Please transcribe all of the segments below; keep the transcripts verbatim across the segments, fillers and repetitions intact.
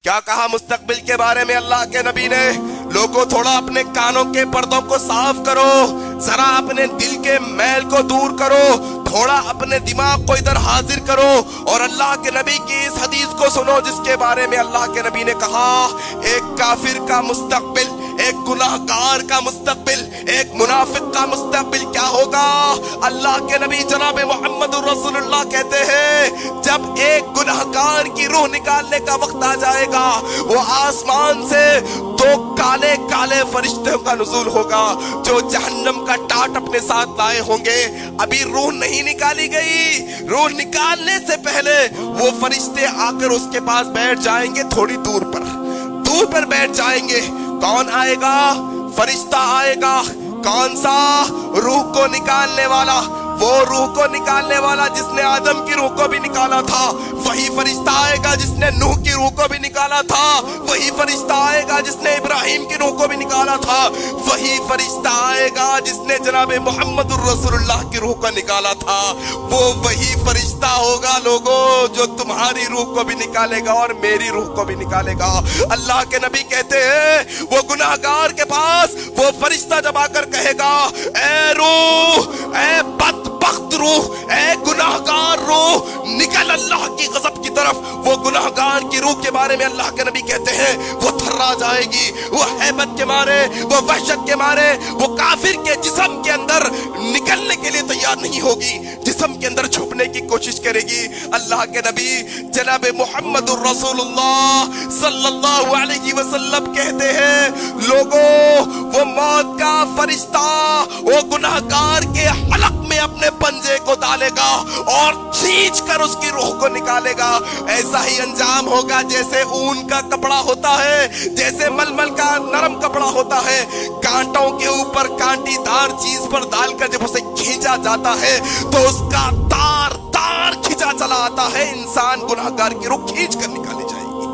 کیا کہا مستقبل کے بارے میں اللہ کے نبی نے؟ لوگوں تھوڑا اپنے کانوں کے پردوں کو صاف کرو، ذرا اپنے دل کے میل کو دور کرو، تھوڑا اپنے دماغ کو ادھر حاضر کرو اور اللہ کے نبی کی اس حدیث کو سنو جس کے بارے میں اللہ کے نبی نے کہا ایک کافر کا مستقبل، ایک گناہگار کا مستقبل، ایک منافق کا مستقبل کیا ہوگا؟ اللہ کے نبی جناب محمد رسول اللہ کہتے ہیں جب ایک گناہگار کی روح نکالنے کا وقت آ جائے گا، وہ آسمان سے دو کالے کالے فرشتوں کا نزول ہوگا جو جہنم کا ٹاٹ اپنے ساتھ لائے ہوں گے۔ ابھی روح نہیں نکالی گئی، روح نکالنے سے پہلے وہ فرشتے آ کر اس کے پاس بیٹھ جائیں گے، تھوڑی دور پر دور پر بیٹھ جائیں گے۔ کون آئے گا؟ فرشتہ آئے گا۔ کون سا؟ روح کو نکالنے والا، وہ روح کو نکالنے والا جس نے آدم کی روح کو بھی نکالا تھا۔ وہی فرشتہ آئے گا جس نے نوح کی روح کو بھی نکالا تھا۔ وہی فرشتہ آئے گا جس نے ابراہیم کی روح کو بھی نکالا تھا۔ وہی فرشتہ آئے گا جس نے جناب محمد الرسول اللہ کی روح کو نکالا تھا۔ وہ وہی فرشتہ ہوگا لوگوں جو تمہاری روح کو بھی نکالے گا اور میری روح کو بھی نکالے گا۔ اللہ کے نبی کہتے ہیں وہ گناہگار کے پاس وہ فرشتہ جب آ کر کہے گا اے روح، اے بدبخت روح، اے گناہگار روح نکل اللہ کی غضب کی طرف، وہ گناہگار کی روح کے بارے میں اللہ کے نبی کہتے ہیں وہ تھرا جائے گی، وہ ہیبت کے مارے، وہ وحشت کے مارے، وہ کافر کے جسم کے اندر نکلنے کے لیے تیار نہیں ہوگی، جسم کے اندر چھپنے کی کوشش کرے گی۔ اللہ کے نبی جناب محمد الرسول اللہ صلی اللہ علیہ وسلم کہتے ہیں لوگوں وہ موت کا فرشتہ وہ گناہگار کے حلق میں اپنے پنجے کو ڈالے گا اور کھینچ کر اس کی روح کو نکالے گا۔ ایسا ہی انجام ہوگا جیسے اون کا کپڑا ہوتا ہے، جیسے ململ کا نرم کپڑا ہوتا ہے، کانٹوں کے اوپر کانٹی دار چیز پر ڈال کر جب اسے کھینچا جاتا ہے تو اس کا تار تار کھینچا چلا آتا ہے، انسان گناہگار کی روح کھینچ کر نکالی جائے گی۔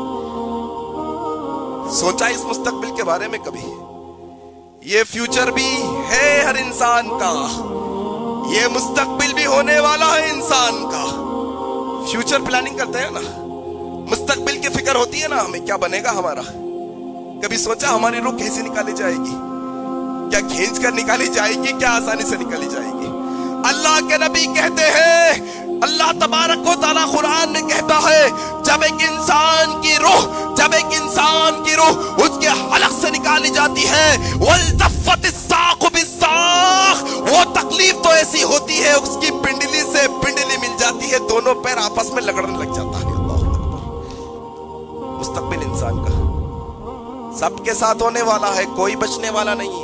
سوچا اس مستقبل کے بارے میں کبھی؟ یہ فیوچر بھی ہے ہر انسان کا، یہ مستقبل بھی ہونے والا ہے انسان کا۔ فیوچر پلاننگ کرتے ہیں نا، مستقبل کی فکر ہوتی ہے نا ہمیں کیا بنے گا ہمارا۔ کبھی سوچا ہماری روح کیسے نکالی جائے گی؟ کیا کھینچ کر نکالی جائے گی؟ کیا آسانی سے نکالی جائے گی؟ اللہ کے نبی کہتے ہیں اللہ تبارک و تعالیٰ قرآن میں کہتا ہے جب ایک انسان کی روح جب ایک انسان کی روح اس کے حلق سے نکالی جاتی ہے وَالْتَفَّتِ السَّاقُ بِالسَّاقِ، وہ تکلیف تو ایسی ہوتی ہے اس کی پنڈلی سے پنڈلی مل جاتی ہے، دونوں پیر آپس میں لگڑنے لگ جاتا ہے۔ اللہ اکبر۔ مستقبل انسان کا سب کے ساتھ ہونے والا ہے، کوئی بچنے والا نہیں ہے۔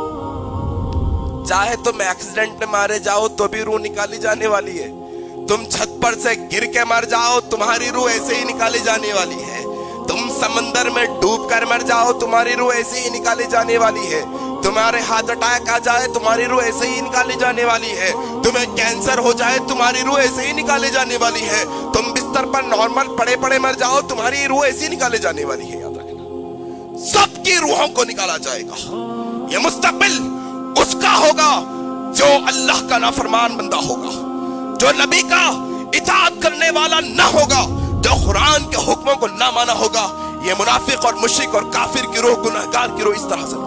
چاہے تم ایکسیڈنٹ میں مارے جاؤ تو بھی روح نکالی جانے والی ہے، تم چھت پر سے گر کے مر جاؤ تمہاری روح ایسے ہی نکالی جانے والی ہے، تم سمندر میں ڈوب کر مر جاؤ تمہاری روح ایسے ہی نکالی جانے والی ہے، تمہارے ہارٹ اٹیک آ جائے تمہاری روح ایسے ہی نکالی جانے والی ہے، تمہیں کینسر ہو جائے تمہاری روح ایسے ہی نکالی جانے والی ہے، تم بستر پر نارمل پڑے پڑے مر جاؤ تمہاری روح ایسے ہی نکالے جانے والی ہے۔ یاد رکھنا سب کی روحوں کو نکالا جائے گا۔ یہ مستقبل اس کا ہوگا جو اللہ کا نافرمان بندہ ہوگا، جو نبی کا اطاعت کرنے والا نہ ہوگا، جو قرآن کے حکموں کو نہ مانا ہوگا۔ یہ منافق اور مشرک اور کافر کی روح، گناہگار کی روح اس طرح سے